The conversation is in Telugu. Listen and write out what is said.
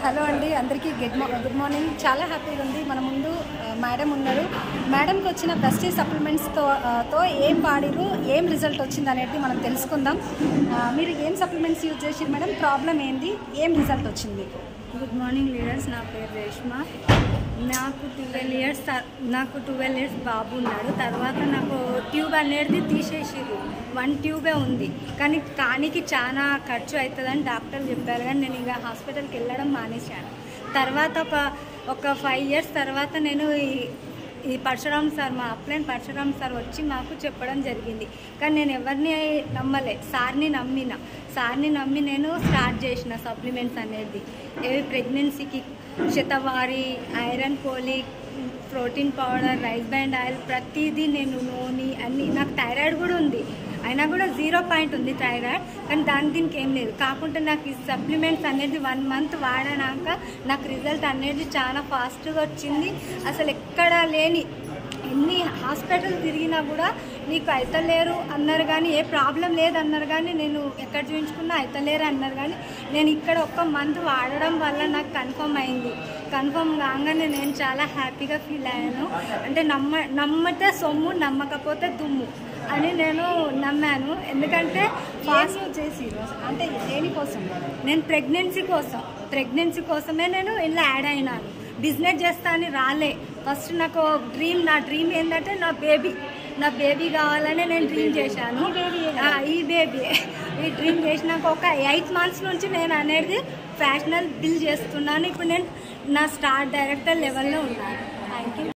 హలో అండి, అందరికీ గుడ్ మార్నింగ్. చాలా హ్యాపీగా ఉంది. మన ముందు మేడం ఉన్నారు. మేడంకి వచ్చిన ప్రెస్టీజ్ సప్లిమెంట్స్తో ఏం వాడిరు, ఏం రిజల్ట్ వచ్చింది అనేది మనం తెలుసుకుందాం. మీరు ఏం సప్లిమెంట్స్ యూజ్ చేసారు మేడం? ప్రాబ్లం ఏంది, ఏం రిజల్ట్ వచ్చింది? గుడ్ మార్నింగ్ లీడర్స్, నా పేరు రేష్మ. నాకు 12 ఇయర్స్ బాబు ఉన్నాడు. తర్వాత నాకు ట్యూబ్ అనేది తీసేసిరు. 1 ట్యూబే ఉంది, కానీ కానికి చాలా ఖర్చు అవుతుందని డాక్టర్ చెప్పారు. కానీ నేను ఇంకా హాస్పిటల్కి వెళ్ళడం మానేశాను. తర్వాత ఒక 5 ఇయర్స్ తర్వాత నేను ఈ పరశురామ్ సార్, మా అప్లైన్ పరశురామ్ సార్ వచ్చి మాకు చెప్పడం జరిగింది. కానీ నేను ఎవరిని నమ్మలే, సార్ని నమ్మి నేను స్టార్ట్ చేసిన సప్లిమెంట్స్ అనేది. ఏవి ప్రెగ్నెన్సీకి shatavari, iron folic, protein powder, rice బ్యాండ్ ఆయిల్, ప్రతిదీ నేను నూనె అన్నీ. నాకు థైరాయిడ్ కూడా ఉంది, అయినా కూడా 0 పాయింట్ ఉంది థైరాయిడ్. కానీ దీనికి ఏం లేదు. కాకుండా నాకు ఈ సప్లిమెంట్స్ అనేది 1 మంత్ వాడినాక నాకు రిజల్ట్ అనేది చాలా ఫాస్ట్గా వచ్చింది. అసలు ఎక్కడా లేని ఎన్ని హాస్పిటల్ తిరిగినా కూడా నీకు అయితలేరు అన్నారు, కానీ ఏ ప్రాబ్లం లేదన్నారు. కానీ నేను ఎక్కడ చూపించుకున్నా అయితలేరు అన్నారు. కానీ నేను ఇక్కడ 1 మంత్ వాడడం వల్ల నాకు కన్ఫర్మ్ అయింది. కన్ఫర్మ్ కాగానే నేను చాలా హ్యాపీగా ఫీల్ అయ్యాను. అంటే నమ్మితే సొమ్ము, నమ్మకపోతే దుమ్ము అని నేను నమ్మాను. ఎందుకంటే ఫాస్ట్ చేసి అంటే దేనికోసం? నేను ప్రెగ్నెన్సీ కోసమే నేను ఇలా యాడ్ అయినాను. బిజినెస్ చేస్తా అని రాలే. ఫస్ట్ నాకు నా డ్రీమ్ ఏంటంటే నా బేబీ కావాలని నేను డ్రీమ్ చేశాను. ఈ డ్రీమ్ చేసినాక ఒక 8 మంత్స్ నుంచి నేను అనేది ఫ్యాషనల్ బిల్ చేస్తున్నాను. ఇప్పుడు నేను నా స్టార్ డైరెక్టర్ లెవెల్లో ఉన్నాను. Thank you.